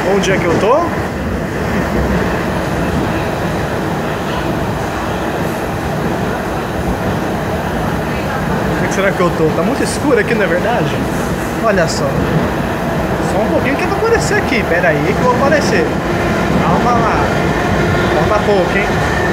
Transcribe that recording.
Onde é que eu tô? Onde é que será que eu tô? Tá muito escuro aqui, não é verdade? Olha só. Só um pouquinho que eu vou aparecer aqui. Pera aí que eu vou aparecer. Calma lá. Falta pouco, hein?